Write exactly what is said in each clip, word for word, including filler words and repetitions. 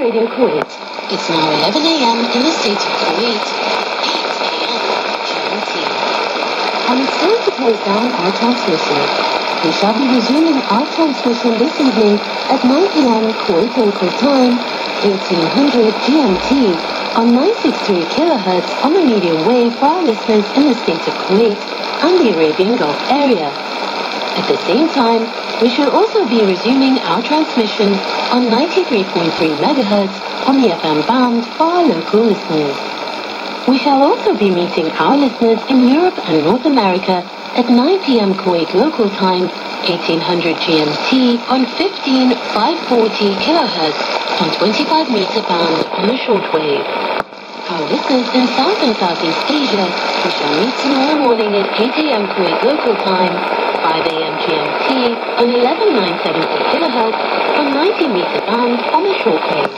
Radio Kuwait. It's now eleven a m in the state of Kuwait, eight a m G M T. And it's time to close down our transmission. We shall be resuming our transmission this evening at nine p m Kuwait local time, eighteen hundred G M T, on nine sixty-three kilohertz on the medium wave for our listeners in the state of Kuwait and the Arabian Gulf area. At the same time, we shall also be resuming our transmission on ninety-three point three megahertz on the F M band for our local listeners. We shall also be meeting our listeners in Europe and North America at nine p m Kuwait local time, eighteen hundred G M T on fifteen five forty kilohertz on twenty-five meter band on the shortwave. Our listeners in South and Southeast Asia, we shall meet tomorrow morning at eight a m Kuwait local time, five a m G M T on eleven nine seventy kilohertz on ninety meter band on the shortwave.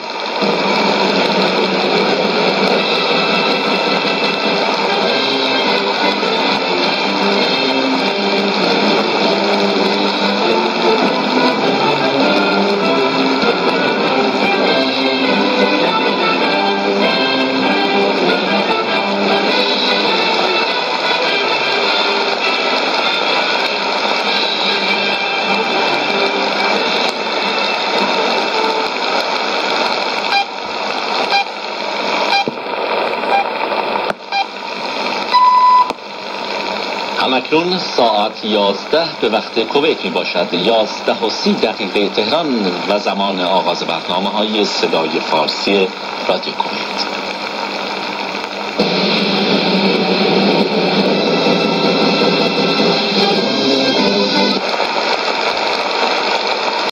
همکنون ساعت یازده به وقت کویت می باشد، یازده و سی دقیقه تهران و زمان آغاز برنامه های صدای فارسی رادیو کویت.